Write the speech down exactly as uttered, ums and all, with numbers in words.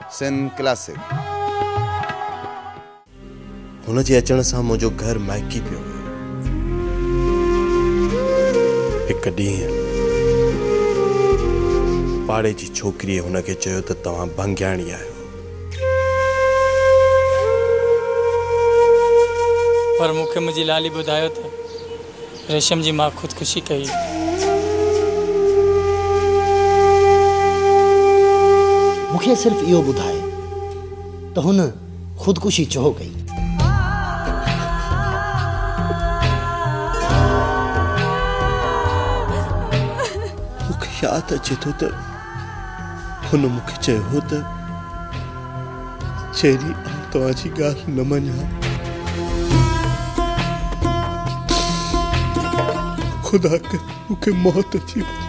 Sindh classic. हुन जे अचण सां मुंहिंजो घर माइकी पियो वियो। हिकु ॾींहुं पाड़े जी छोकिरीअ हुनखे चयो त तव्हां भंगियाणी आहियो। पर मूंखे मुंहिंजी लाली ॿुधायो त रेशम जी मां ख़ुदकुशी कई। मूंखे सिर्फ़ इहो ॿुधाए त हुन ख़ुदकुशी छो कई। मूंखे यादि अचे थो त हुन मूंखे चयो हो त चेरी तव्हांजी ॻाल्हि न मञा। खुदा कर मूंखे मौत अची वञे।